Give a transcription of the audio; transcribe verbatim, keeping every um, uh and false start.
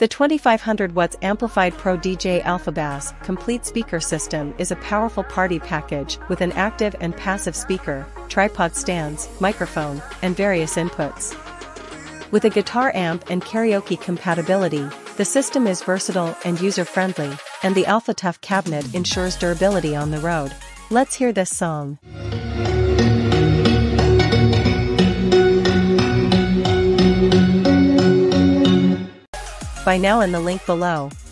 The twenty-five hundred watts Amplified Pro D J ALPHABASS complete speaker system is a powerful party package with an active and passive speaker, tripod stands, microphone, and various inputs. With a guitar amp and karaoke compatibility, the system is versatile and user-friendly, and the AlphaTough cabinet ensures durability on the road. Let's hear this song. Buy now in the link below.